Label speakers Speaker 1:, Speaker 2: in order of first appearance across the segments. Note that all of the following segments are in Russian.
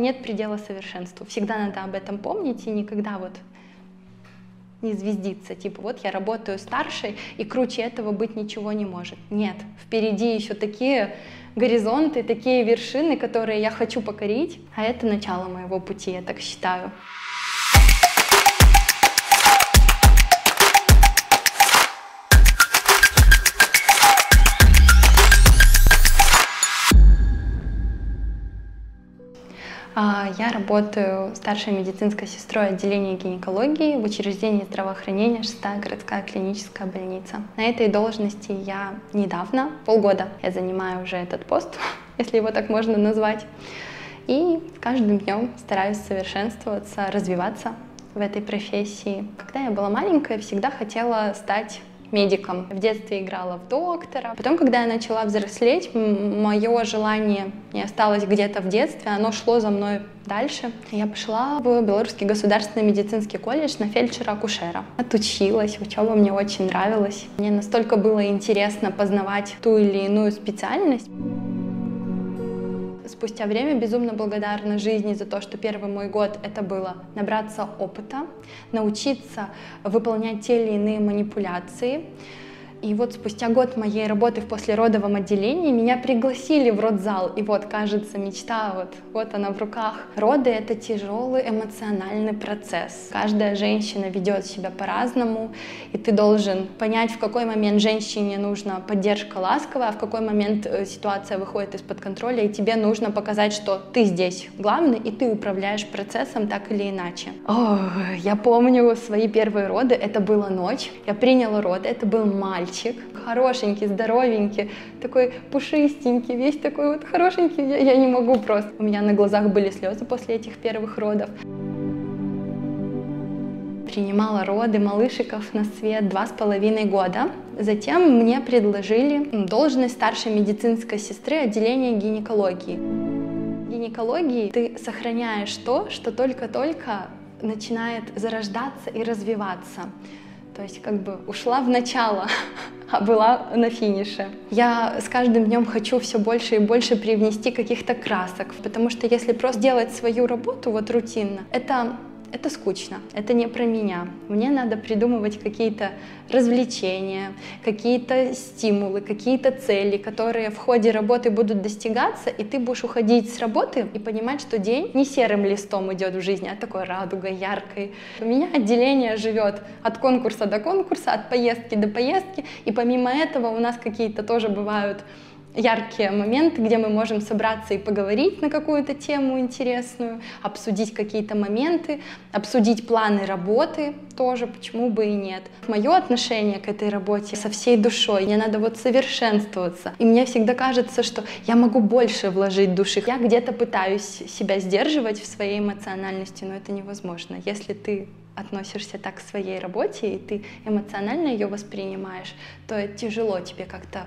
Speaker 1: Нет предела совершенству. Всегда надо об этом помнить и никогда вот не звездиться, типа вот я работаю старшей, и круче этого быть ничего не может. Нет, впереди еще такие горизонты, такие вершины, которые я хочу покорить, а это начало моего пути, я так считаю. Я работаю старшей медицинской сестрой отделения гинекологии в учреждении здравоохранения 6-я городская клиническая больница. На этой должности я недавно, полгода, я занимаю уже этот пост, если его так можно назвать. И с каждым днем стараюсь совершенствоваться, развиваться в этой профессии. Когда я была маленькая, всегда хотела стать медиком. В детстве играла в доктора. Потом, когда я начала взрослеть, мое желание не осталось где-то в детстве, оно шло за мной дальше. Я пошла в Белорусский государственный медицинский колледж на фельдшера-акушера. Отучилась, учеба мне очень нравилась. Мне настолько было интересно познавать ту или иную специальность. Спустя время безумно благодарна жизни за то, что первый мой год это было набраться опыта, научиться выполнять те или иные манипуляции. И вот спустя год моей работы в послеродовом отделении меня пригласили в родзал. И вот, кажется, мечта, вот она в руках. Роды — это тяжелый эмоциональный процесс. Каждая женщина ведет себя по-разному, и ты должен понять, в какой момент женщине нужна поддержка ласковая, а в какой момент ситуация выходит из-под контроля, и тебе нужно показать, что ты здесь главный, и ты управляешь процессом так или иначе. Я помню свои первые роды, это была ночь, я приняла роды, это был мальчик. Хорошенький, здоровенький, такой пушистенький, весь такой вот хорошенький, я не могу просто. У меня на глазах были слезы после этих первых родов. Принимала роды малышиков на свет 2,5 года. Затем мне предложили должность старшей медицинской сестры отделения гинекологии. В гинекологии ты сохраняешь то, что только-только начинает зарождаться и развиваться. То есть как бы ушла в начало, а была на финише. Я с каждым днем хочу все больше и больше привнести каких-то красок, потому что если просто делать свою работу вот рутинно, это скучно, это не про меня. Мне надо придумывать какие-то развлечения, какие-то стимулы, какие-то цели, которые в ходе работы будут достигаться, и ты будешь уходить с работы и понимать, что день не серым листом идет в жизни, а такой радугой, яркой. У меня отделение живет от конкурса до конкурса, от поездки до поездки, и помимо этого у нас какие-то тоже бывают яркие моменты, где мы можем собраться и поговорить на какую-то тему интересную, обсудить какие-то моменты, обсудить планы работы тоже, почему бы и нет. Мое отношение к этой работе со всей душой, мне надо вот совершенствоваться. И мне всегда кажется, что я могу больше вложить души. Я где-то пытаюсь себя сдерживать в своей эмоциональности, но это невозможно. Если ты относишься так к своей работе, и ты эмоционально ее воспринимаешь, то тяжело тебе как-то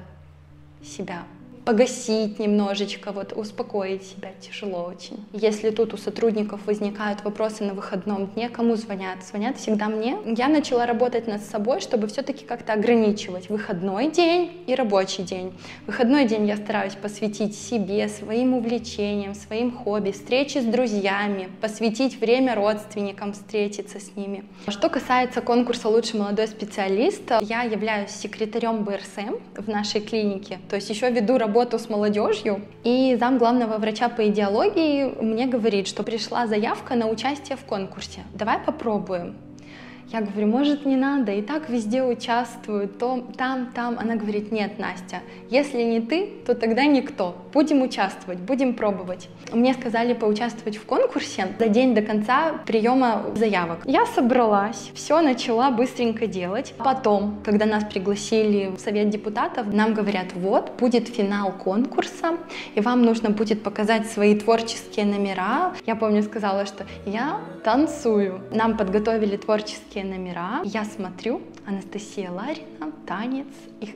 Speaker 1: себя погасить немножечко, вот успокоить себя тяжело очень. Если тут у сотрудников возникают вопросы на выходном дне, кому звонят? Звонят всегда мне. Я начала работать над собой, чтобы все-таки как-то ограничивать выходной день и рабочий день. Выходной день я стараюсь посвятить себе, своим увлечениям, своим хобби, встречи с друзьями, посвятить время родственникам, встретиться с ними. Что касается конкурса «Лучший молодой специалист», я являюсь секретарем БРСМ в нашей клинике, то есть еще веду работу с молодежью, и зам главного врача по идеологии мне говорит, что пришла заявка на участие в конкурсе. Давай попробуем. Я говорю, может, не надо, и так везде участвуют, то там. Она говорит, нет, Настя, если не ты, то тогда никто. Будем участвовать, будем пробовать. Мне сказали поучаствовать в конкурсе за день до конца приема заявок. Я собралась, все начала быстренько делать. Потом, когда нас пригласили в совет депутатов, нам говорят, вот, будет финал конкурса, и вам нужно будет показать свои творческие номера. Я помню, сказала, что я танцую. Нам подготовили творческие номера. Я смотрю, Анастасия Ларина, танец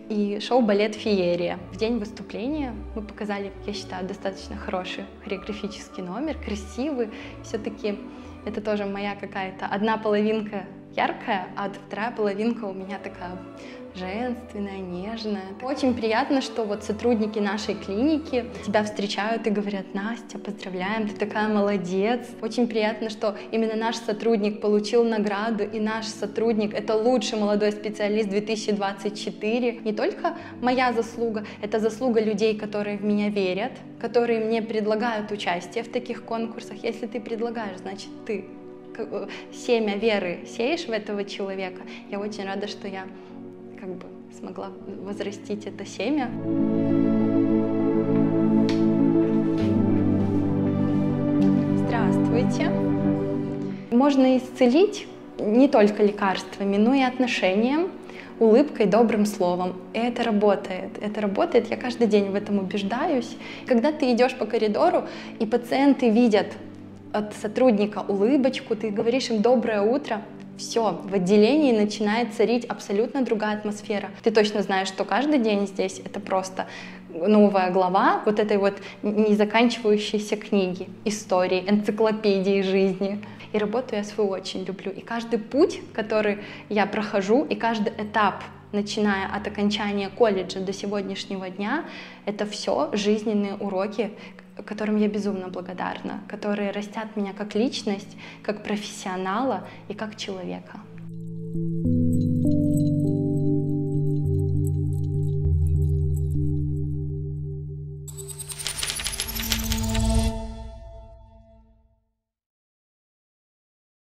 Speaker 1: и шоу-балет «Феерия». В день выступления мы показали, я считаю, достаточно хороший хореографический номер, красивый. Все-таки это тоже моя какая-то одна половинка яркая, а вторая половинка у меня такая женственная, нежная. Очень приятно, что вот сотрудники нашей клиники тебя встречают и говорят: Настя, поздравляем, ты такая молодец. Очень приятно, что именно наш сотрудник получил награду, и наш сотрудник — это лучший молодой специалист 2024. Не только моя заслуга, это заслуга людей, которые в меня верят, которые мне предлагают участие в таких конкурсах. Если ты предлагаешь, значит ты семя веры сеешь в этого человека. Я очень рада, что я как бы смогла возрастить это семя. Здравствуйте. Можно исцелить не только лекарствами, но и отношением, улыбкой, добрым словом. И это работает. Это работает, я каждый день в этом убеждаюсь. Когда ты идешь по коридору, и пациенты видят от сотрудника улыбочку, ты говоришь им «доброе утро», все, в отделении начинает царить абсолютно другая атмосфера. Ты точно знаешь, что каждый день здесь это просто новая глава вот этой вот незаканчивающейся книги, истории, энциклопедии жизни. И работу я свою очень люблю. И каждый путь, который я прохожу, и каждый этап, начиная от окончания колледжа до сегодняшнего дня, это все жизненные уроки, которым я безумно благодарна, которые растят меня как личность, как профессионала и как человека.